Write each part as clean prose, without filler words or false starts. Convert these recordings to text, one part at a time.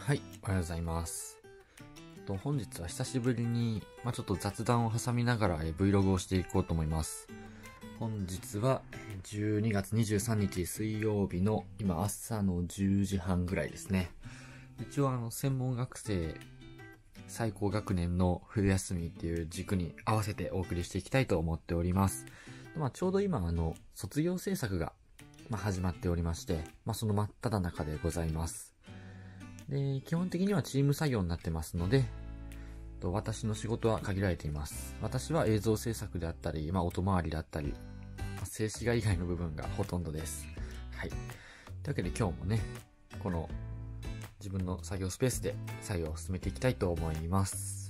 はい、おはようございます。本日は久しぶりに、ちょっと雑談を挟みながら、Vlog をしていこうと思います。本日は12月23日水曜日の今朝の10時半ぐらいですね。一応専門学生最高学年の冬休みっていう軸に合わせてお送りしていきたいと思っております。ちょうど今卒業制作が始まっておりまして、その真っ只中でございます。で、基本的にはチーム作業になってますので、私の仕事は限られています。私は映像制作であったり、音回りだったり、静止画以外の部分がほとんどです。はい。というわけで今日もね、この自分の作業スペースで作業を進めていきたいと思います。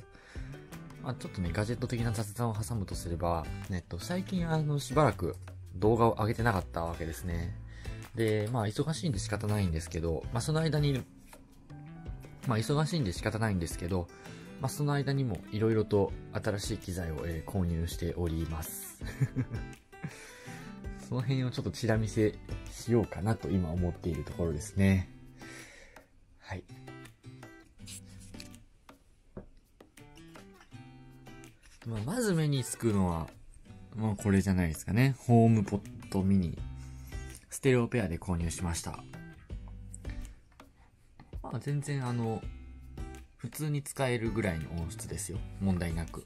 ちょっとね、ガジェット的な雑談を挟むとすれば、最近しばらく動画を上げてなかったわけですね。で、忙しいんで仕方ないんですけど、その間に、忙しいんで仕方ないんですけど、その間にも色々と新しい機材を、購入しております。その辺をちょっとチラ見せしようかなと今思っているところですね。はい。まず目につくのは、これじゃないですかね。ホームポットミニ。ステレオペアで購入しました。全然普通に使えるぐらいの音質ですよ。問題なく。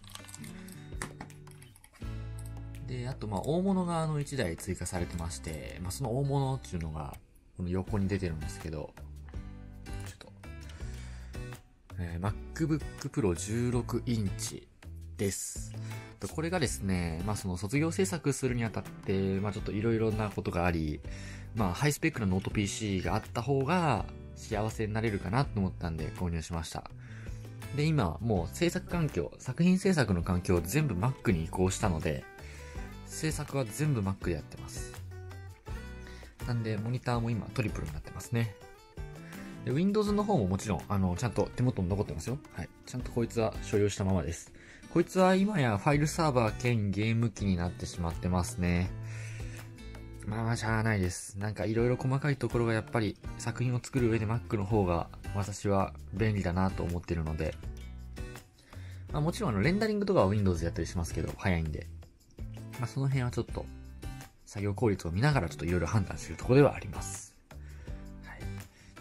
で、あと大物が1台追加されてまして、その大物っていうのが、この横に出てるんですけど、ちょっと、MacBook Pro 16インチです。これがですね、その卒業制作するにあたって、ちょっといろいろなことがあり、ハイスペックなノート PC があった方が幸せになれるかなと思ったんで購入しました。で、今もう制作環境、作品制作の環境を全部 Mac に移行したので、制作は全部 Mac でやってます。なんで、モニターも今トリプルになってますね。で、Windows の方ももちろん、ちゃんと手元に残ってますよ。はい。ちゃんとこいつは所有したままです。こいつは今やファイルサーバー兼ゲーム機になってしまってますね。しゃあないです。なんかいろいろ細かいところがやっぱり作品を作る上で Mac の方が私は便利だなと思ってるので、もちろんレンダリングとかは Windows でやったりしますけど、早いんで。その辺はちょっと作業効率を見ながらちょっといろいろ判断するところではあります。はい。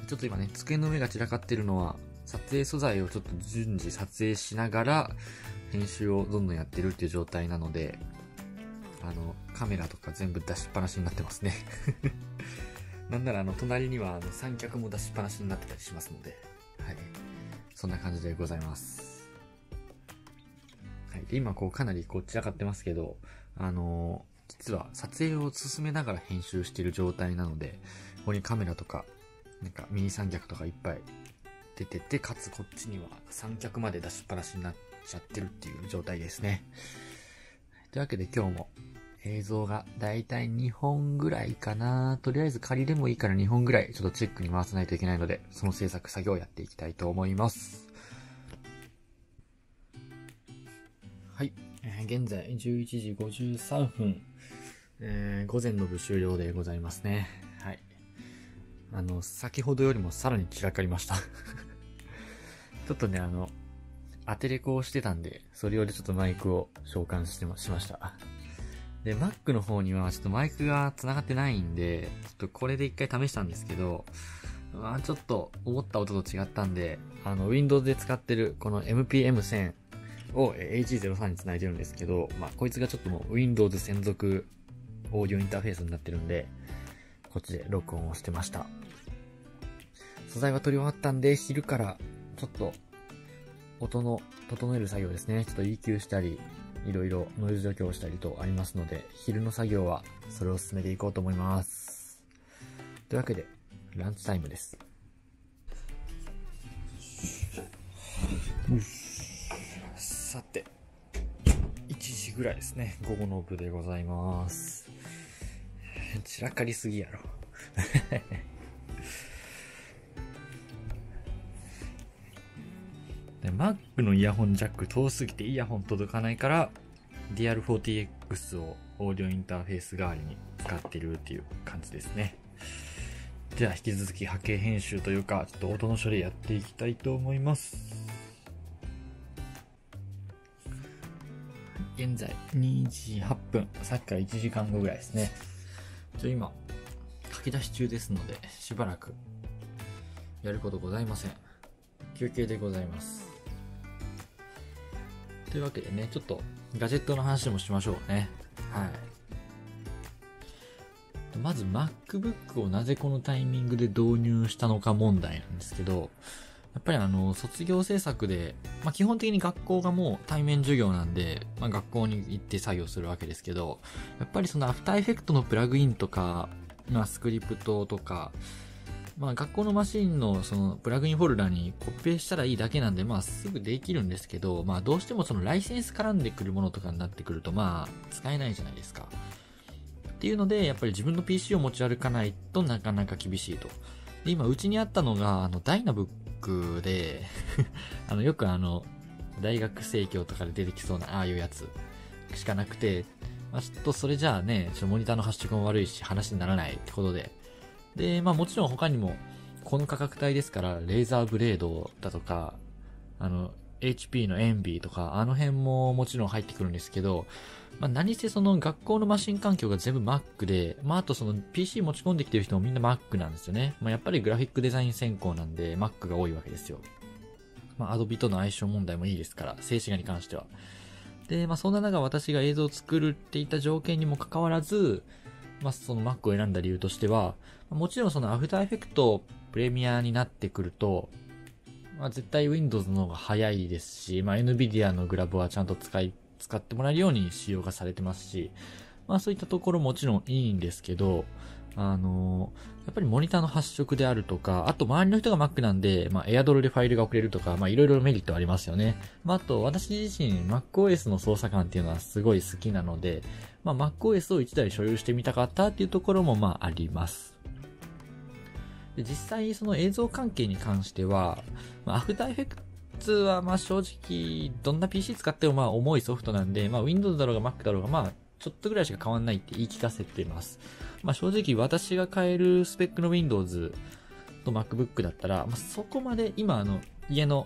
ちょっと今ね、机の上が散らかってるのは、撮影素材をちょっと順次撮影しながら、編集をどんどんやってるっていう状態なので、カメラとか全部出しっぱなしになってますね。なんなら隣には三脚も出しっぱなしになってたりしますので、はい。そんな感じでございます。はい。で、今かなり散らかってますけど、実は撮影を進めながら編集している状態なので、ここにカメラとか、なんかミニ三脚とかいっぱい出てて、かつこっちには三脚まで出しっぱなしになっちゃってるっていう状態ですね。というわけで今日も映像がだいたい2本ぐらいかな。とりあえず仮でもいいから2本ぐらいちょっとチェックに回さないといけないので、その制作作業をやっていきたいと思います。はい。現在11時53分。午前の部終了でございますね。はい。先ほどよりもさらに散らかりました。ちょっとね、アテレコをしてたんで、それよりちょっとマイクを召喚しました。で、Mac の方にはちょっとマイクが繋がってないんで、ちょっとこれで一回試したんですけど、ちょっと思った音と違ったんで、Windows で使ってるこの MPM1000 を HE03 に繋いでるんですけど、こいつがちょっともう Windows 専属オーディオインターフェースになってるんで、こっちで録音をしてました。素材は取り終わったんで、昼からちょっと音の整える作業ですね。ちょっと EQ したり、いろいろノイズ除去をしたりとありますので、昼の作業はそれを進めていこうと思います。というわけで、ランチタイムです。さて、1時ぐらいですね。午後の部でございます。散らかりすぎやろ。Mac のイヤホンジャック遠すぎてイヤホン届かないから DR40X をオーディオインターフェース代わりに使ってるっていう感じですね。 では引き続き波形編集というか、ちょっと音の処理やっていきたいと思います。現在2時8分、さっきから1時間後ぐらいですね。今、書き出し中ですので、しばらくやることございません。休憩でございます。というわけでね、ちょっとガジェットの話もしましょうね。はい。まず MacBook をなぜこのタイミングで導入したのか問題なんですけど、やっぱり卒業制作で、基本的に学校がもう対面授業なんで、学校に行って作業するわけですけど、やっぱりそのアフターエフェクトのプラグインとか、スクリプトとか、学校のマシンのそのプラグインフォルダにコピペしたらいいだけなんで、すぐできるんですけど、どうしてもそのライセンス絡んでくるものとかになってくると、使えないじゃないですか。っていうので、やっぱり自分の PC を持ち歩かないとなかなか厳しいと。で、今、うちにあったのが、ダイナブックで、よく大学生協とかで出てきそうな、ああいうやつしかなくて、ちょっとそれじゃあね、モニターの発色も悪いし、話にならないってことで。で、もちろん他にも、この価格帯ですから、レーザーブレードだとか、HP のエンビーとか、あの辺ももちろん入ってくるんですけど、何せその学校のマシン環境が全部 Mac で、あとその PC 持ち込んできてる人もみんな Mac なんですよね。やっぱりグラフィックデザイン専攻なんで Mac が多いわけですよ。Adobe との相性問題もいいですから、静止画に関しては。で、そんな中私が映像を作るっていった条件にもかかわらず、その Mac を選んだ理由としては、もちろんその After Effects プレミアになってくると、絶対 Windows の方が早いですし、NVIDIA のグラブはちゃんと使ってもらえるように仕様がされてますし、そういったところもちろんいいんですけど、やっぱりモニターの発色であるとか、あと周りの人が Mac なんで、AirDrop でファイルが送れるとか、いろいろメリットありますよね。あと、私自身 MacOS の操作感っていうのはすごい好きなので、MacOS を1台所有してみたかったっていうところもあります。で、実際その映像関係に関しては、After Effects は正直どんな PC 使っても重いソフトなんで、Windows だろうが Mac だろうがちょっとぐらいしか変わんないって言い聞かせてます。正直私が買えるスペックの Windows と MacBook だったら、そこまで今家の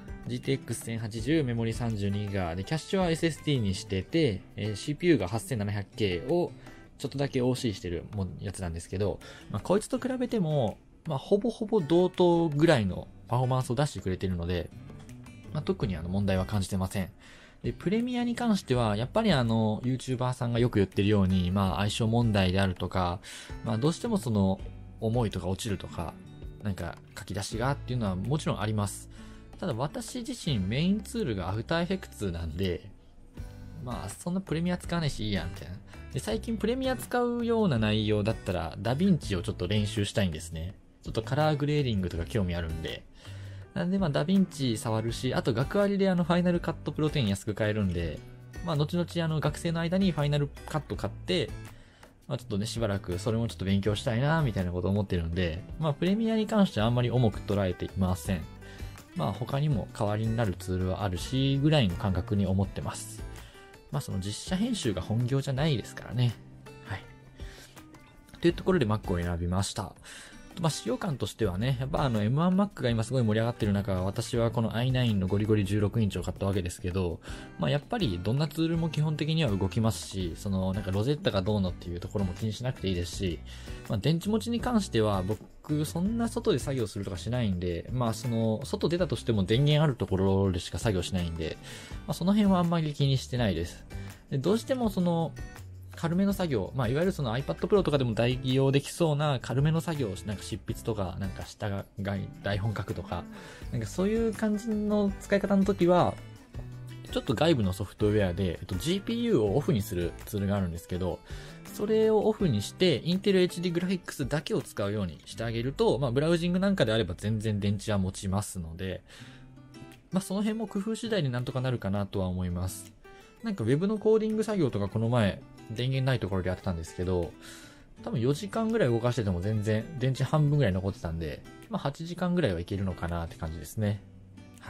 GTX 1080メモリ 32GB でキャッシュは SSD にしてて、CPU が 8700K をちょっとだけ OC してるやつなんですけど、こいつと比べてもほぼほぼ同等ぐらいのパフォーマンスを出してくれているので、特に問題は感じてません。で、プレミアに関しては、やっぱりYouTuber さんがよく言ってるように、相性問題であるとか、どうしてもその、重いとか落ちるとか、書き出しがっていうのはもちろんあります。ただ私自身メインツールが After Effects なんで、そんなプレミア使わないしいいやん、みたいな。で、最近プレミア使うような内容だったら、ダヴィンチをちょっと練習したいんですね。ちょっとカラーグレーディングとか興味あるんで。なんでダヴィンチ触るし、あと学割でファイナルカットプロテイン安く買えるんで、後々学生の間にファイナルカット買って、ちょっとね、しばらくそれもちょっと勉強したいな、みたいなことを思ってるんで、プレミアに関してはあんまり重く捉えていません。他にも代わりになるツールはあるし、ぐらいの感覚に思ってます。その実写編集が本業じゃないですからね。はい。というところで Mac を選びました。使用感としてはね、やっぱM1Mac が今すごい盛り上がってる中、私はこの i9 のゴリゴリ16インチを買ったわけですけど、やっぱりどんなツールも基本的には動きますし、そのロゼッタがどうのっていうところも気にしなくていいですし、電池持ちに関しては僕そんな外で作業するとかしないんで、外出たとしても電源あるところでしか作業しないんで、その辺はあんまり気にしてないです。で、どうしても軽めの作業、いわゆるiPad Pro とかでも代用できそうな軽めの作業、執筆とか、下が台本書くとか、そういう感じの使い方の時は、ちょっと外部のソフトウェアで、GPU をオフにするツールがあるんですけど、それをオフにして、Intel HD グラフィックスだけを使うようにしてあげると、ブラウジングなんかであれば全然電池は持ちますので、その辺も工夫次第でなんとかなるかなとは思います。ウェブのコーディング作業とかこの前、電源ないところでやってたんですけど、多分4時間ぐらい動かしてても全然電池半分ぐらい残ってたんで、8時間ぐらいはいけるのかなって感じですね。はい。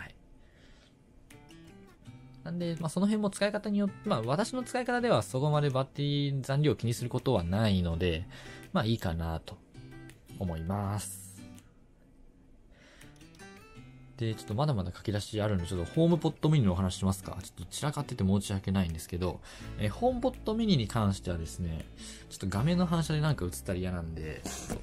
なんで、その辺も使い方によって、私の使い方ではそこまでバッテリー残量を気にすることはないので、いいかなと。 思います。で、ちょっとまだまだ書き出しあるんで、ちょっとホームポットミニのお話しますか。ちょっと散らかってて申し訳ないんですけど、ホームポットミニに関してはですね、ちょっと画面の反射でなんか映ったら嫌なんで、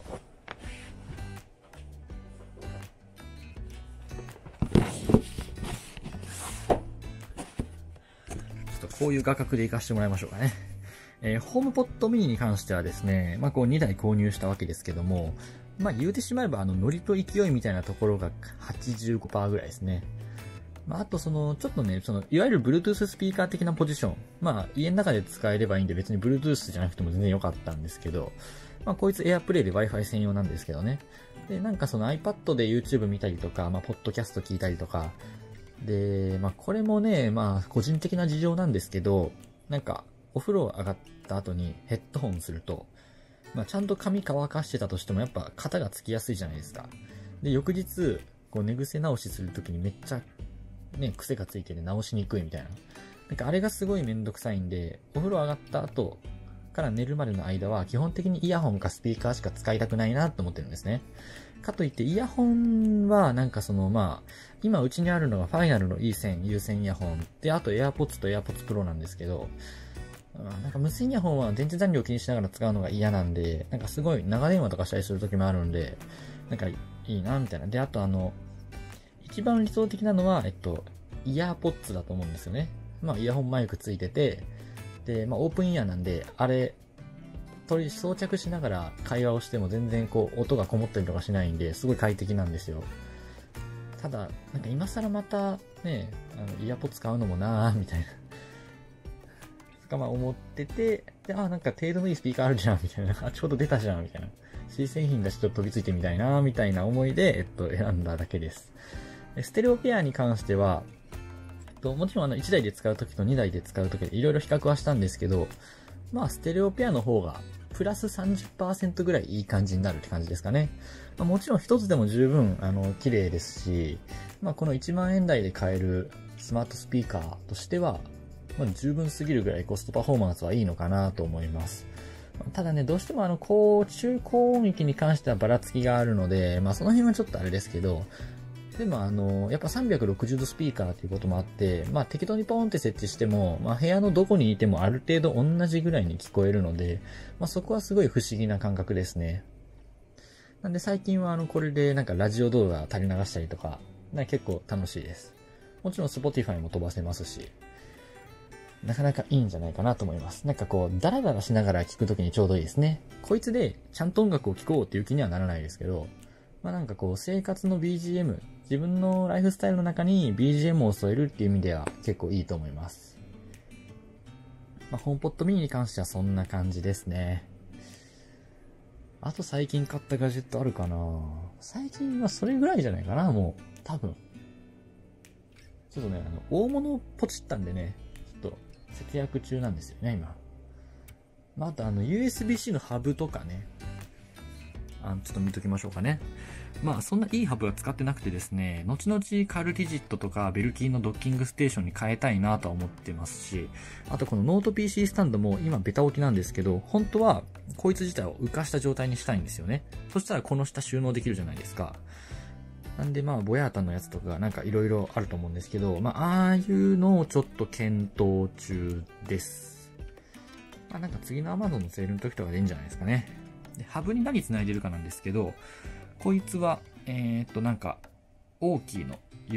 こういう画角で活かしてもらいましょうかね。ホームポットミニに関してはですね、まあこう2台購入したわけですけども、まあ言うてしまえばノリと勢いみたいなところが 85% ぐらいですね。まああとちょっとね、いわゆる Bluetooth スピーカー的なポジション。まあ家の中で使えればいいんで別に Bluetooth じゃなくても全然良かったんですけど、まあこいつ AirPlay で Wi-Fi 専用なんですけどね。で、なんかiPad で YouTube 見たりとか、まあポッドキャスト聞いたりとか、で、まあこれもね、まあ個人的な事情なんですけど、なんかお風呂上がった後にヘッドホンすると、まあちゃんと髪乾かしてたとしてもやっぱ肩がつきやすいじゃないですか。で、翌日、こう寝癖直しするときにめっちゃね、癖がついてて直しにくいみたいな。なんかあれがすごいめんどくさいんで、お風呂上がった後から寝るまでの間は基本的にイヤホンかスピーカーしか使いたくないなと思ってるんですね。かといってイヤホンはなんかまあ、今うちにあるのがファイナルの有線イヤホンで、あと AirPods と AirPods Pro なんですけど、なんか無線イヤホンは電池残量を気にしながら使うのが嫌なんで、なんかすごい長電話とかしたりする時もあるんで、なんかいいなみたいな。で、あと一番理想的なのは、イヤーポッツだと思うんですよね。まあ、イヤホンマイクついてて、で、まあ、オープンイヤーなんで、あれ、装着しながら会話をしても全然音がこもったりとかしないんで、すごい快適なんですよ。ただ、なんか今更またね、イヤポッツ買うのもなぁ、みたいな。とかまあ思ってて、で、なんか程度のいいスピーカーあるじゃん、みたいな。ちょうど出たじゃん、みたいな。新製品だしちょっと飛びついてみたいな、みたいな思いで、選んだだけです。ステレオペアに関しては、もちろん1台で使うときと2台で使うときでいろいろ比較はしたんですけど、まあステレオペアの方がプラス 30% ぐらいいい感じになるって感じですかね。まあ、もちろん一つでも十分綺麗ですし、まあこの1万円台で買えるスマートスピーカーとしては、まあ、十分すぎるぐらいコストパフォーマンスはいいのかなと思います。ただね、どうしても中高音域に関してはばらつきがあるので、まあその辺はちょっとあれですけど、でもやっぱ360度スピーカーということもあって、まあ適当にポーンって設置しても、まあ部屋のどこにいてもある程度同じぐらいに聞こえるので、まあそこはすごい不思議な感覚ですね。なんで最近はこれでなんかラジオ動画垂れ流したりとか、結構楽しいです。もちろん Spotify も飛ばせますし、なかなかいいんじゃないかなと思います。なんかダラダラしながら聞くときにちょうどいいですね。こいつでちゃんと音楽を聴こうっていう気にはならないですけど、まあなんか生活の BGM、自分のライフスタイルの中に BGM を添えるっていう意味では結構いいと思います。まあホームポットミニに関してはそんな感じですね。あと最近買ったガジェットあるかな？最近はそれぐらいじゃないかな、もう。多分。ちょっとね、大物をポチったんでね、ちょっと節約中なんですよね、今。まあ、あとUSB-C のハブとかね。ちょっと見ときましょうかね。まあそんないいハブは使ってなくてですね、後々カルティジットとかベルキーのドッキングステーションに変えたいなとは思ってますし、あとこのノート PC スタンドも今ベタ置きなんですけど、本当はこいつ自体を浮かした状態にしたいんですよね。そしたらこの下収納できるじゃないですか。なんでまあボヤータのやつとかなんかいろいろあると思うんですけど、まあああいうのをちょっと検討中です。まあなんか次の Amazon のセールの時とかでいいんじゃないですかね。で、ハブに何繋いでるかなんですけど、こいつは、なんか、大きいの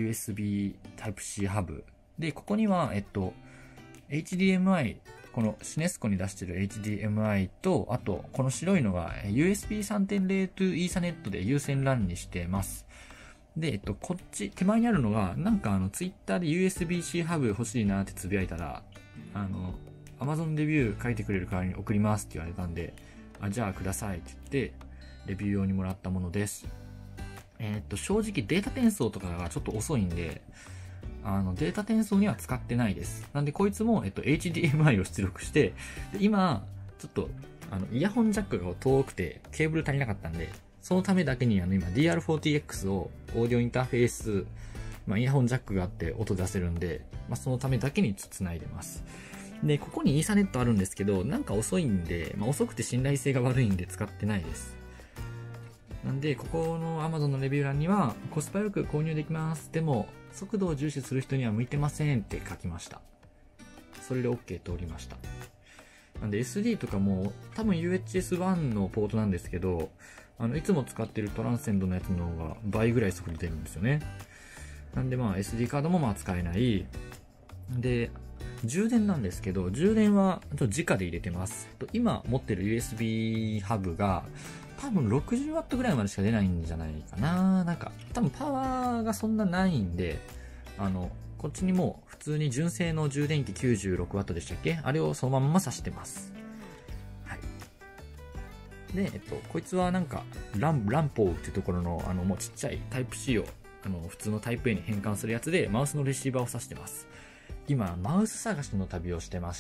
USB Type-C ハブ。で、ここには、HDMI、このシネスコに出してる HDMI と、あと、この白いのが USB 3.0 to Ethernet で有線 LAN にしてます。で、こっち、手前にあるのが、なんかTwitter で USB-C ハブ欲しいなってつぶやいたら、Amazon レビュー書いてくれる代わりに送りますって言われたんで、じゃあくださいって言って、レビュー用にもらったものです。正直データ転送とかがちょっと遅いんで、データ転送には使ってないです。なんでこいつも、HDMI を出力して、で今、ちょっと、イヤホンジャックが遠くて、ケーブル足りなかったんで、そのためだけに今 DR40X をオーディオインターフェース、イヤホンジャックがあって音出せるんで、そのためだけに繋いでます。で、ここにイーサネットあるんですけど、なんか遅いんで、遅くて信頼性が悪いんで使ってないです。 なんで、ここの Amazon のレビュー欄には、コスパよく購入できます。でも、速度を重視する人には向いてませんって書きました。それで OK 通りました。なんで SD とかも、多分 UHS-1 のポートなんですけど、いつも使ってるトランセンドのやつの方が倍ぐらい速度出るんですよね。なんでSD カードも使えない。で、充電なんですけど、充電はちょっと直で入れてます。今持ってる USB ハブが、多分 60W ぐらいまでしか出ないんじゃないかな。なんか、多分パワーがそんなないんで、こっちにもう普通に純正の充電器 96W でしたっけ？あれをそのまんま挿してます。はい。で、こいつはなんか、ランポーっていうところの、もうちっちゃいタイプ C を、普通のタイプ A に変換するやつで、マウスのレシーバーを挿してます。今、マウス探しの旅をしてまして、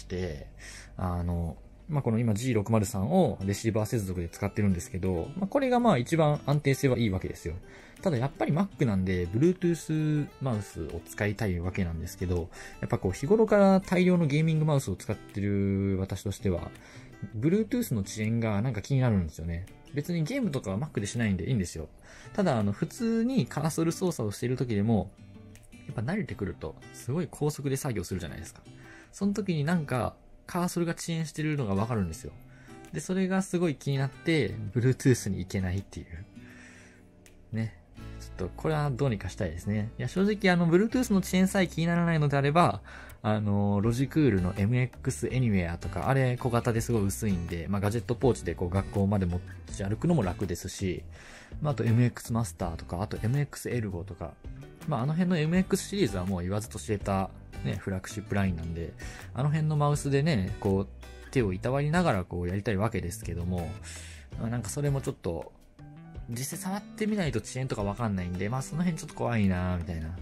この今 G603 をレシーバー接続で使ってるんですけど、これが一番安定性はいいわけですよ。ただやっぱり Mac なんで Bluetooth マウスを使いたいわけなんですけど、やっぱ日頃から大量のゲーミングマウスを使ってる私としては、Bluetooth の遅延がなんか気になるんですよね。別にゲームとかは Mac でしないんでいいんですよ。ただ普通にカーソル操作をしている時でも、やっぱ慣れてくるとすごい高速で作業するじゃないですか。その時になんかカーソルが遅延してるのがわかるんですよ。で、それがすごい気になって、Bluetooth に行けないっていう。ね。ちょっと、これはどうにかしたいですね。いや、正直Bluetooth の遅延さえ気にならないのであれば、ロジクールの MX Anywhere とか、あれ小型ですごい薄いんで、ガジェットポーチで学校まで持ち歩くのも楽ですし、あと MX マスターとか、あと MX Ergo とか、あの辺の MX シリーズはもう言わずと知れた、ね、フラッグシップラインなんで、あの辺のマウスでね、手をいたわりながらやりたいわけですけども、なんかそれもちょっと、実際触ってみないと遅延とかわかんないんで、その辺ちょっと怖いなみたいな。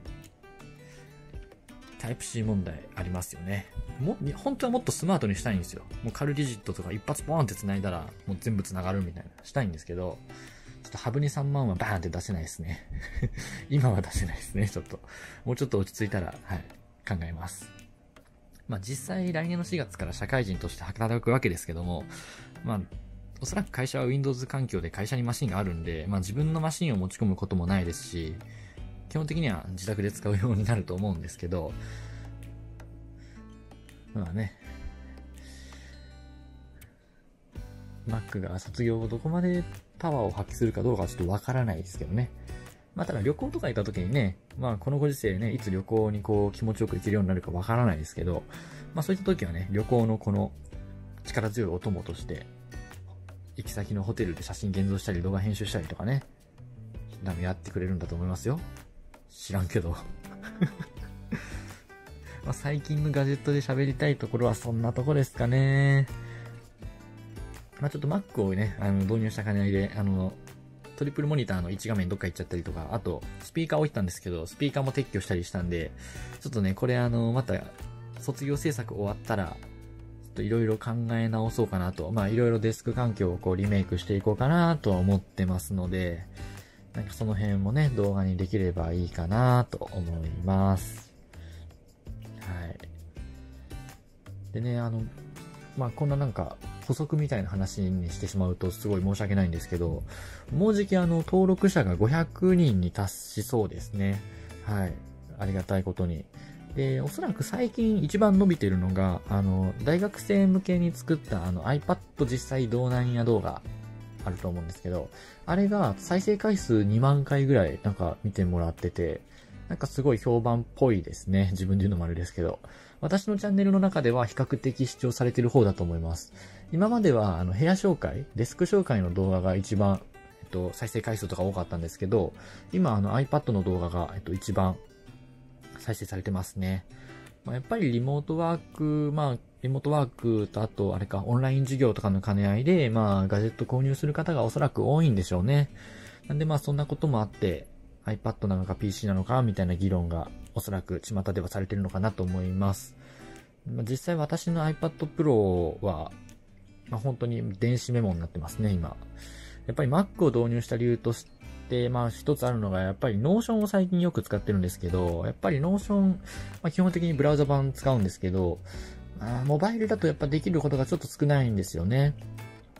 タイプ C 問題ありますよね。本当はもっとスマートにしたいんですよ。もうカルディジットとか一発ポーンって繋いだら、もう全部繋がるみたいな、したいんですけど、ちょっとハブに3万はバーンって出せないですね。今は出せないですね、ちょっと。もうちょっと落ち着いたら、はい、考えます。実際来年の4月から社会人として働くわけですけども、おそらく会社は Windows 環境で会社にマシンがあるんで、自分のマシンを持ち込むこともないですし、基本的には自宅で使うようになると思うんですけど、Mac が卒業後どこまでパワーを発揮するかどうかはちょっとわからないですけどね。ただ旅行とか行った時にね、このご時世ね、いつ旅行に気持ちよく行けるようになるかわからないですけど、そういった時はね、旅行のこの力強いお供として、行き先のホテルで写真現像したり動画編集したりとかね、やってくれるんだと思いますよ。知らんけど。最近のガジェットで喋りたいところはそんなとこですかね。ちょっと Mac をね、導入した兼ね合いで、トリプルモニターの1画面どっか行っちゃったりとか、あと、スピーカー置いたんですけど、スピーカーも撤去したりしたんで、ちょっとね、これまた、卒業制作終わったら、ちょっといろいろ考え直そうかなと、いろいろデスク環境をリメイクしていこうかなとは思ってますので、なんかその辺もね、動画にできればいいかなと思います。はい。でね、こんななんか、補足みたいな話にしてしまうとすごい申し訳ないんですけど、もうじき登録者が500人に達しそうですね。はい。ありがたいことに。で、おそらく最近一番伸びてるのが、大学生向けに作ったiPad 実際どうなんや動画あると思うんですけど、あれが再生回数2万回ぐらいなんか見てもらってて、なんかすごい評判っぽいですね。自分で言うのもあれですけど。私のチャンネルの中では比較的視聴されてる方だと思います。今までは部屋紹介、デスク紹介の動画が一番、再生回数とか多かったんですけど、今iPad の動画が、一番再生されてますね。やっぱりリモートワークとあと、あれか、オンライン授業とかの兼ね合いで、ガジェット購入する方がおそらく多いんでしょうね。なんでそんなこともあって、iPad なのか PC なのかみたいな議論がおそらく巷ではされてるのかなと思います。実際私の iPad Pro は、本当に電子メモになってますね、今。やっぱり Mac を導入した理由として、一つあるのが、やっぱり Notion を最近よく使ってるんですけど、やっぱり Notion、基本的にブラウザ版使うんですけど、モバイルだとやっぱできることがちょっと少ないんですよね。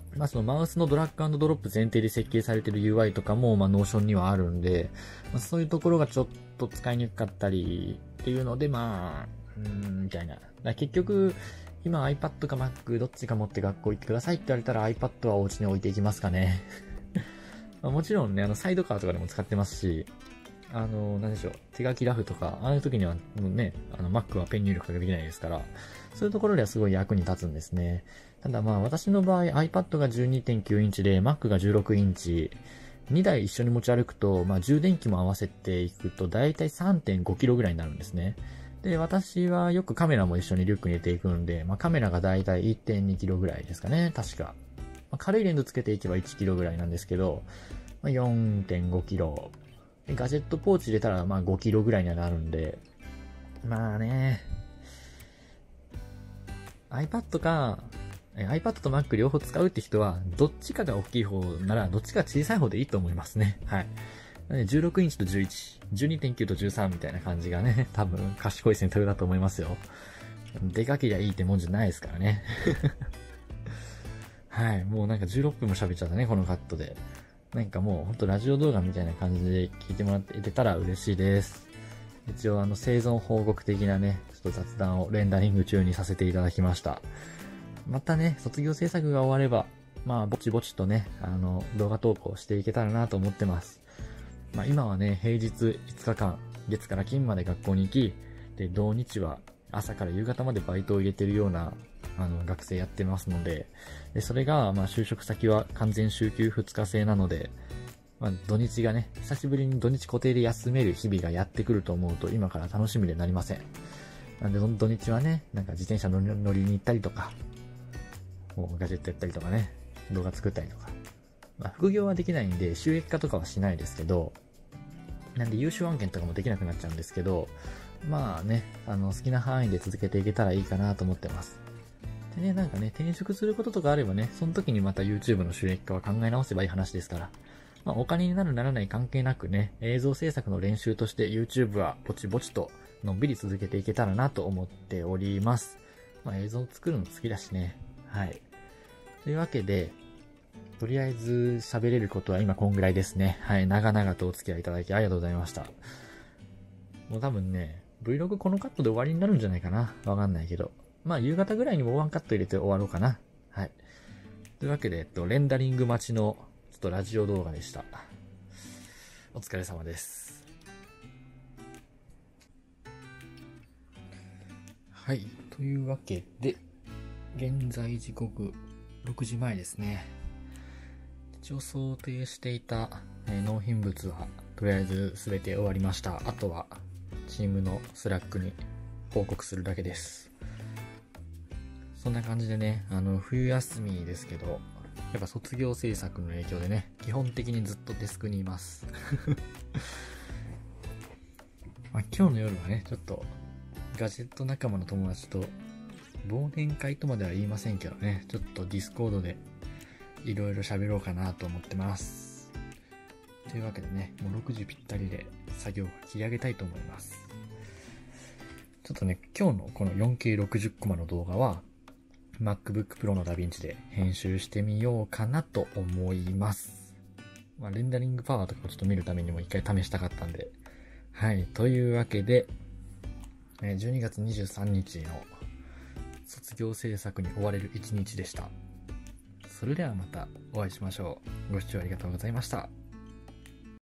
そのマウスのドラッグ&ドロップ前提で設計されている UI とかも、Notion にはあるんで、そういうところがちょっと使いにくかったりっていうので、みたいな。だから結局、今 iPad か Mac どっちか持って学校行ってくださいって言われたら iPad はお家に置いていきますかね。もちろんね、サイドカーとかでも使ってますし、なんでしょう、手書きラフとか、ああいう時にはもうね、Mac はペン入力ができないですから、そういうところではすごい役に立つんですね。ただ私の場合 iPad が 12.9 インチで Mac が16インチ、2台一緒に持ち歩くと、充電器も合わせていくとだいたい 3.5 キロぐらいになるんですね。で、私はよくカメラも一緒にリュックに入れていくんで、カメラがだいたい 1.2 キロぐらいですかね、確か。軽いレンズつけていけば1キロぐらいなんですけど、4.5 キロ。ガジェットポーチ入れたら5キロぐらいにはなるんで、iPad と Mac 両方使うって人は、どっちかが大きい方なら、どっちか小さい方でいいと思いますね。はい。16インチと11、12.9 と13みたいな感じがね、多分賢い選択だと思いますよ。でかけりゃいいってもんじゃないですからね。はい。もう16分も喋っちゃったね、このカットで。もうほんとラジオ動画みたいな感じで聞いてもらってたら嬉しいです。一応生存報告的なね、ちょっと雑談をレンダリング中にさせていただきました。またね、卒業制作が終われば、ぼちぼちとね、動画投稿していけたらなと思ってます。今はね、平日5日間、月から金まで学校に行き、で、土日は朝から夕方までバイトを入れてるような、学生やってますので、それが、就職先は完全週休2日制なので、土日がね、久しぶりに土日固定で休める日々がやってくると思うと、今から楽しみでなりません。なんで、土日はね、自転車乗りに行ったりとか、ガジェットやったりとかね、動画作ったりとか。副業はできないんで、収益化とかはしないですけど、なんで優秀案件とかもできなくなっちゃうんですけど、好きな範囲で続けていけたらいいかなと思ってます。でね、転職することとかあればね、その時にまた YouTube の収益化は考え直せばいい話ですから。お金になるならない関係なくね、映像制作の練習として YouTube はぼちぼちとのんびり続けていけたらなと思っております。映像作るの好きだしね。はい。というわけで、とりあえず喋れることは今こんぐらいですね。はい。長々とお付き合いいただきありがとうございました。もう多分ね、Vlog このカットで終わりになるんじゃないかな。わかんないけど。夕方ぐらいにもうワンカット入れて終わろうかな。はい。というわけで、レンダリング待ちのちょっとラジオ動画でした。お疲れ様です。はい。というわけで、現在時刻6時前ですね。一応想定していた、納品物はとりあえず全て終わりました。あとはチームのスラックに報告するだけです。そんな感じでね、冬休みですけど、やっぱ卒業制作の影響でね、基本的にずっとデスクにいます。今日の夜はね、ちょっとガジェット仲間の友達と忘年会とまでは言いませんけどね、ちょっとディスコードでいろいろ喋ろうかなと思ってます。というわけでね、もう6時ぴったりで作業を切り上げたいと思います。ちょっとね、今日のこの 4K60 コマの動画は MacBook Pro の DaVinci で編集してみようかなと思います。レンダリングパワーとかをちょっと見るためにも一回試したかったんで。はい、というわけで、12月23日の卒業制作に追われる一日でした。それではまたお会いしましょう。ご視聴ありがとうございました。